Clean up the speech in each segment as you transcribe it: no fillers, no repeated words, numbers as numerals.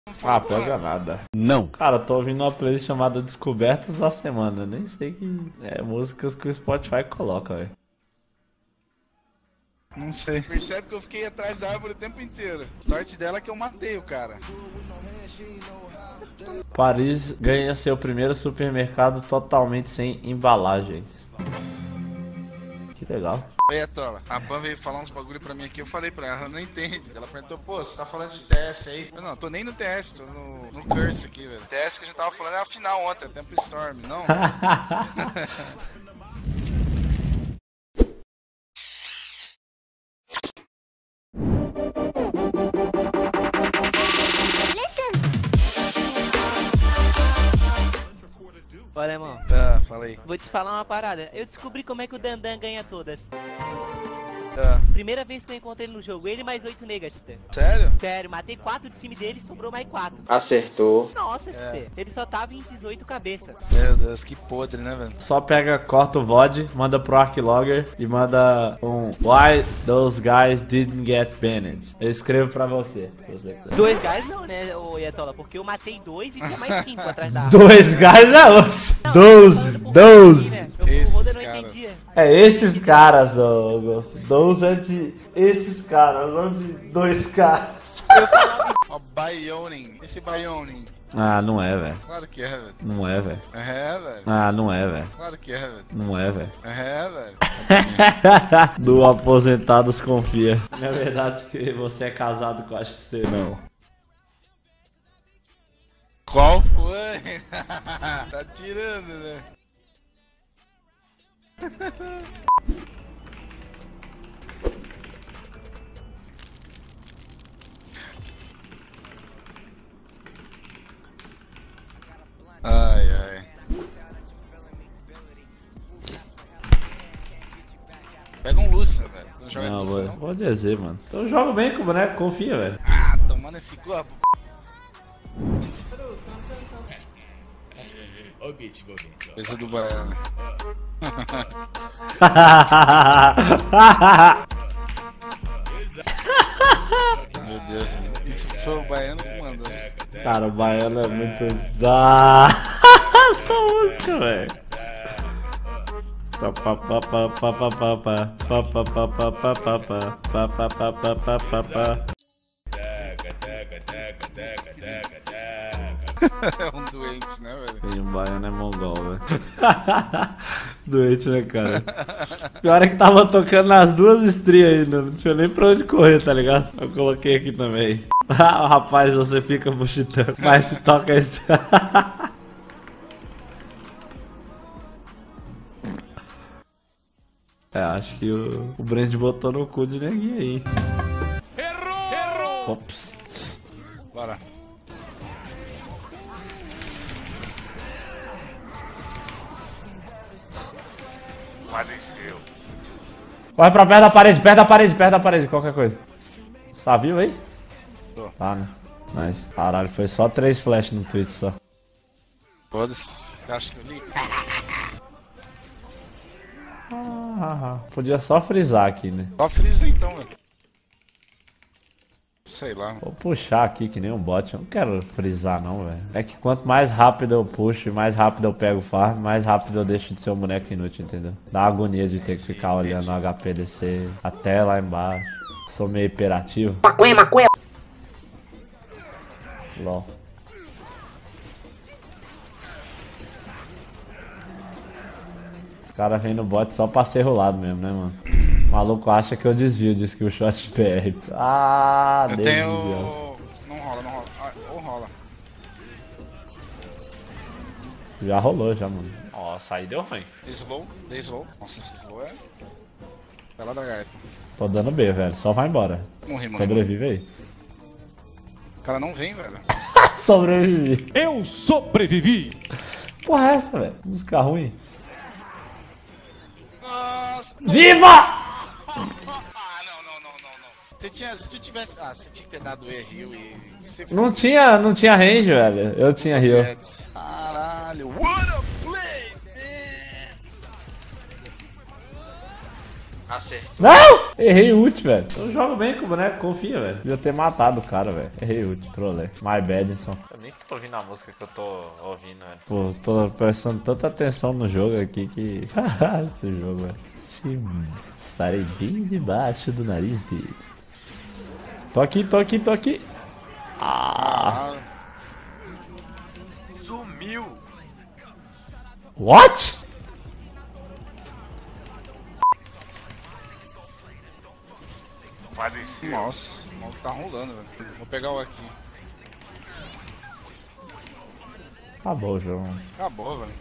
Ah, pega nada. Não. Cara, eu tô ouvindo uma playlist chamada Descobertas da Semana. Eu nem sei que é músicas que o Spotify coloca, velho. Não sei. Percebe que eu fiquei atrás da árvore o tempo inteiro. Sorte dela é que eu matei o cara. Paris ganha seu primeiro supermercado totalmente sem embalagens. Que legal. Oi, Atola. A Pan veio falar uns bagulho pra mim aqui, eu falei pra ela, ela não entende. Ela perguntou, pô, você tá falando de TS aí? Eu não, tô nem no TS, tô no Curse aqui, velho. TS que a gente tava falando é a final ontem, a Tempo Storm, não? Olha, irmão, Fala aí. vou te falar uma parada. Eu descobri como é que o Dandan ganha todas. Ah, Primeira vez que eu encontrei ele no jogo, ele mais 8 negas, Chuter. sério? Sério, matei 4 do time dele e sobrou mais 4. Acertou. Nossa, Chuter. Ele só tava em 18 cabeça. Meu Deus, que podre, né, velho? Só pega, corta o VOD, manda pro Arklogger e manda um Why those guys didn't get banned. Eu escrevo pra você, se você quiser. 2 guys não, né, ô Yatola? Porque eu matei 2 e tinha mais 5 atrás da Dois guys é os. Those. O Roda não caras. entendia. É esses caras, ô Augusto. Those é de esses caras, não de dois caras. Ó, Bioning. Esse Bioning. Ah, não é, velho. Claro que é, velho. Não é, velho. É, velho. Ah, não é, velho. Claro que é, velho. Não é, velho. É, velho. Do Aposentados Confia. Não é verdade que você é casado com a XT, não. Qual foi? Tá tirando, né? Ai, ai. Pega um Lúcia, velho. Não joga Não, Lúcia, não? pode dizer, mano. Então eu jogo bem com o boneco, confia, velho. Ah, tomando esse corpo. Coisa do baiano. Meu Deus, mano. Isso foi o baiano que mandou. Cara, o baiano é muito da essa música, velho. É um doente, né, velho? E o baiano é mongol, velho. Doente, né, cara? Pior é que tava tocando nas duas estrias ainda, não tinha nem pra onde correr, tá ligado? Eu coloquei aqui também. Ah, rapaz, você fica buchitando, mas se toca isso. É, acho que o Brand botou no cu de neguinho aí. Errou! Ops. Bora. Faleceu. Corre pra perto da parede, qualquer coisa. Tá vivo aí? Tô. Tá, né? Nice. Caralho, foi só 3 flash no Twitch só. Foda-se. Acho que eu li. Podia só frisar aqui, né? Só frisa então, velho. Sei lá. Vou puxar aqui que nem um bot. Eu não quero frisar não, velho. É que quanto mais rápido eu puxo e mais rápido eu pego o farm, mais rápido eu deixo de ser um boneco inútil, entendeu? Dá agonia de ter que ficar olhando o HP descer até lá embaixo. Sou meio hiperativo. Maconha. LOL. Os caras vêm no bot só pra ser rolado mesmo, né, mano? O maluco acha que eu desvio de skill shot PR. Ah, Eu desvio. tenho. Não rola, não rola. Ah, ou rola. Já rolou, já, mano. Nossa, aí deu ruim. Dei slow. Nossa, esse slow é. Pela da gaita. Tô dando B, velho. Só vai embora. Morri. Sobrevive aí. O cara não vem, velho. Sobrevivi. Eu sobrevivi. Porra, é essa, velho? Música ruim. Nossa! Viva! Ah, não. Se tu tivesse. Ah, você tinha que ter dado E-Heal e. Não tinha range, velho. Eu tinha heal. Caralho, what a play, man! Acertou. Não! Errei o ult, velho. Eu jogo bem com o boneco, confia, velho. Devia ter matado o cara, velho. Errei o ult, trolei. My badinson. Eu nem tô ouvindo a música que eu tô ouvindo, velho. Pô, tô prestando tanta atenção no jogo aqui que... Esse jogo, velho. Estarei bem debaixo do nariz dele. Tô aqui. Ah! Sumiu! What? Faleceu. Nossa, o maluco tá rolando, velho. Vou pegar o aqui. Acabou o jogo. Acabou, velho.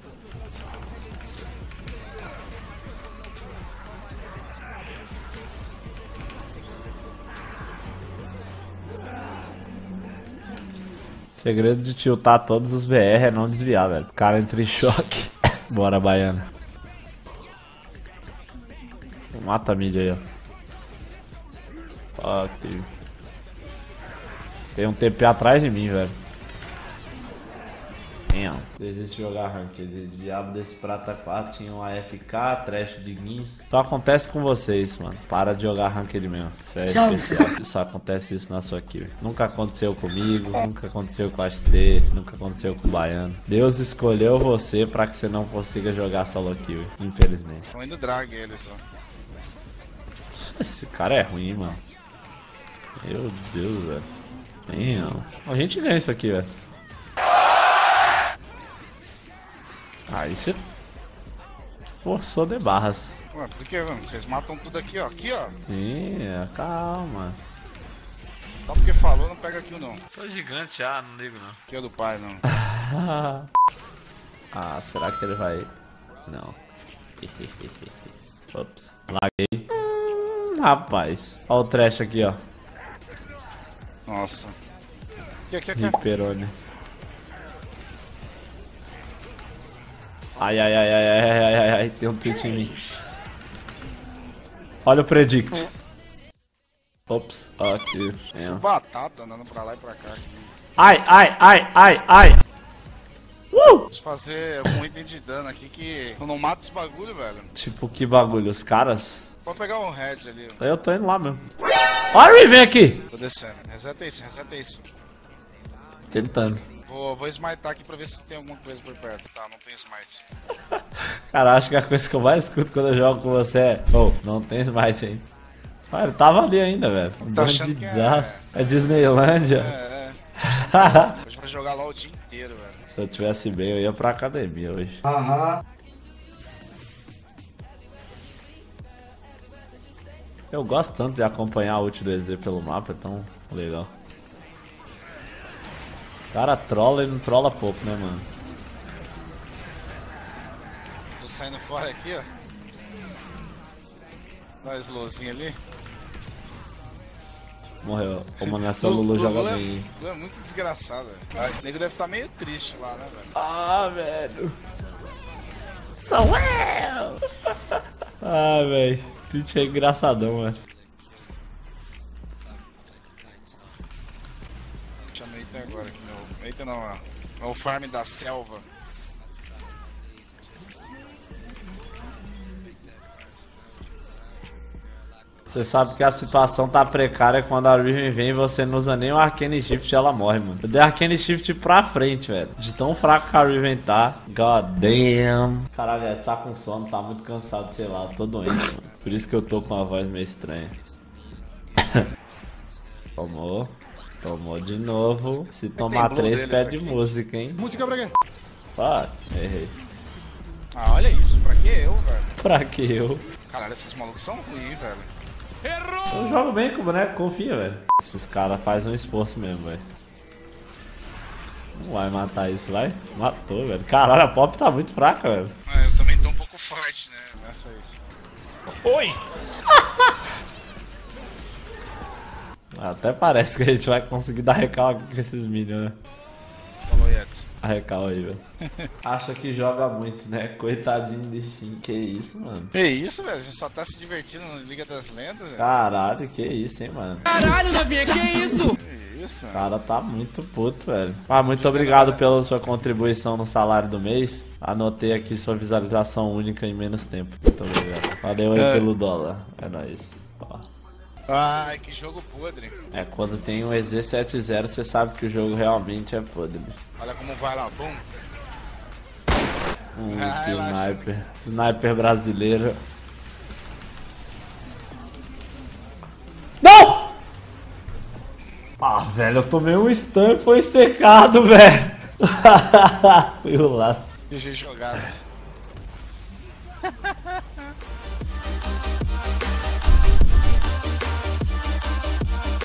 Segredo de tiltar todos os VR é não desviar, velho. O cara entra em choque. Bora, Baiana. Mata a mídia aí, ó. Fuck. Tem um TP atrás de mim, velho. Desiste de jogar ranked. Diabo desse prata 4 tinha um AFK, trash de guins. Só acontece com vocês, mano. Para de jogar ranked mesmo. Isso é especial. Só acontece isso na sua kill. Nunca aconteceu comigo, nunca aconteceu com a XT, nunca aconteceu com o Baiano. Deus escolheu você pra que você não consiga jogar solo kill, infelizmente. Tô indo drag eles, ó. Esse cara é ruim, mano. Meu Deus, velho. A gente ganha isso aqui, velho. Aí você forçou de barras. Ué, por que, mano? Vocês matam tudo aqui, ó. Aqui, ó. Sim, calma. Só porque falou, não pega aqui, não. Tô gigante já, não ligo não. Aqui é do pai, não. Ah, será que ele vai... Não. Ops, laguei. Rapaz. Olha o trash aqui, ó. Nossa. Aqui. Riperone. Ai, tem um tweet em mim. Olha o predict. Ops, aqui. Batata andando pra lá e pra cá. Ai. Deixa eu fazer um item de dano aqui que eu não mato esse bagulho, velho. Tipo, que bagulho, os caras? Pode pegar um head ali. Eu tô indo lá mesmo. Olha, vem aqui. Tô descendo. Reseta isso. Tentando. Vou smitar aqui pra ver se tem alguma coisa por perto. Tá, não tem smite. Cara, acho que a coisa que eu mais escuto quando eu jogo com você é... não tem smite ainda. Ah, ele tava ali ainda, velho. Tá achando que é Disneylândia. Hoje vai jogar lá o dia inteiro, velho. Se eu tivesse bem, eu ia pra academia hoje. Eu gosto tanto de acompanhar a ult do EZ pelo mapa, é tão legal. O cara trola e não trola pouco, né, mano? Tô saindo fora aqui, ó. Dá uma slowzinha ali. Morreu. Como nessa Lulu joga bem. Lulu é muito desgraçado, velho. O nego deve estar meio triste lá, né, velho? Ah, velho. Sou eu! Ah, velho. Twitch é engraçadão, velho. Chamei até agora aqui, meu. Eita, não, ó. É o farm da selva. Você sabe que a situação tá precária quando a Riven vem e você não usa nem o Arcane Shift e ela morre, mano. Eu dei Arcane Shift pra frente, velho. De tão fraco que a Riven tá. God damn. Caralho, velho, tá com sono, tá muito cansado, sei lá. Tô doente, mano. Por isso que eu tô com uma voz meio estranha. Tomou. Tomou de novo. Se tomar 3, pede música, hein? Música pra quê? Ah, errei. Ah, olha isso. Pra que eu, velho? Pra que eu? Caralho, esses malucos são ruins, velho. Eu jogo bem com o boneco, confia, velho. Esses caras fazem um esforço mesmo, velho. Não vai matar isso, vai? Matou, velho. Caralho, a pop tá muito fraca, velho. É, eu também tô um pouco forte, né? Nessa isso. Oi! Até parece que a gente vai conseguir dar recalque com esses minions, né? Falou aí. Edson. Arrecal aí, velho. Acha que joga muito, né? Coitadinho de Shin. Que isso, mano? Que isso, velho? A gente só tá se divertindo na Liga das Lendas, velho. Caralho, que isso, hein, mano? Caralho, novinha, que isso? Que isso, O mano. cara tá muito puto, velho. Ah, muito obrigado pela sua contribuição no salário do mês. Anotei aqui sua visualização única em menos tempo. Muito obrigado. Valeu aí pelo dólar. É nóis. Ó. Ai, que jogo podre. É, quando tem um EZ70, você sabe que o jogo realmente é podre. Olha como vai lá, bum. Que sniper. Sniper brasileiro. Não! Ah, velho, eu tomei um stun e foi secado, velho. Fui lá. GG jogaço.